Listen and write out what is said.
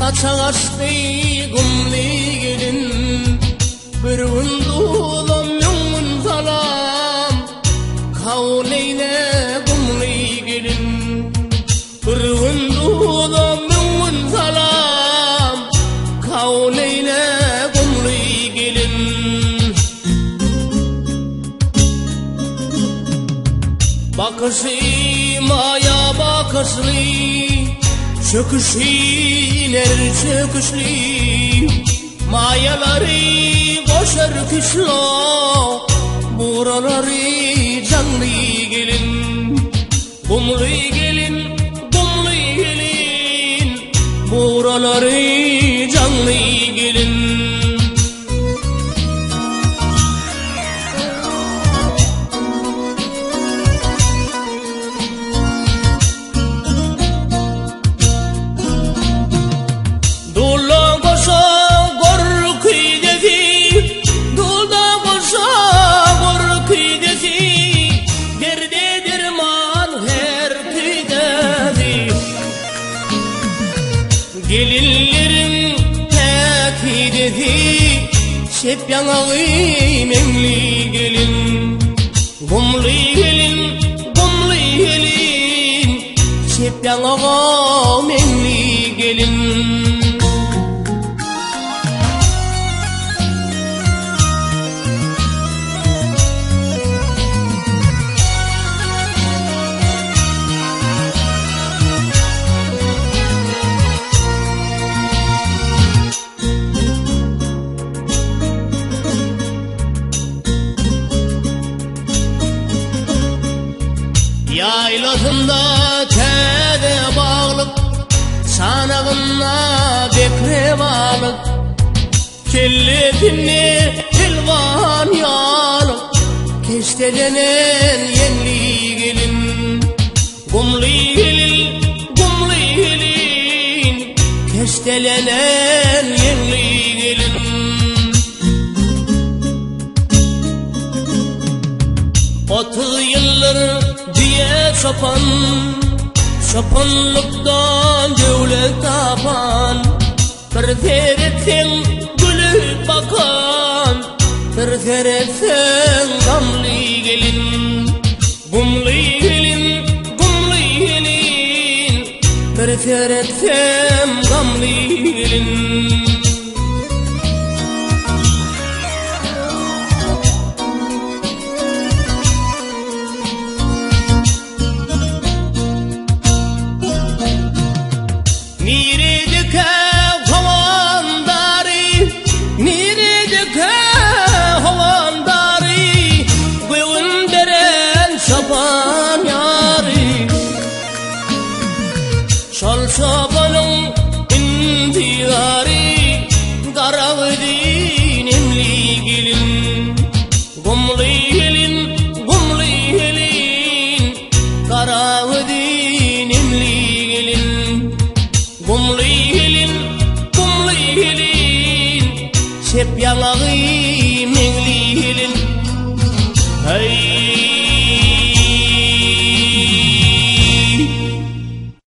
Açağaçtı gümli gelin bir gün doğulam yolun salam kavleyle gümli gelin bir gün doğulam yolun salam kavleyle gümli gelin bakışı maya bakışlı çöküşler çöküşlü mayaları boşar kışla buraları canlı gelin kumlu gelin buraları canlı gelin Gelinlerin tekideti şep yanağı memli gelin gumlu gelin şep yanağı memli gelin Yaylasında tede bağlık sanağına bekre bağlık kelletini tilvan yalık keştelenen yenli gelin gumlu gelin keştelenen yenli gelin Otuz yıllar diye çopanlıktan devlet tapan bir teretin gülü bakan bir teretin gamlı gelin gumlu gelin bir teretin gamlı gelin Şabanın intihari Karavdin emli gelin Gumlu gelin Karavdin emli gelin Gumlu gelin şep yalağı